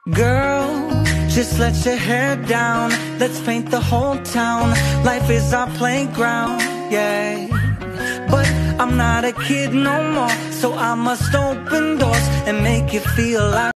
Girl, just let your hair down. Let's paint the whole town. Life is our playground, yeah. But I'm not a kid no more, so I must open doors and make you feel like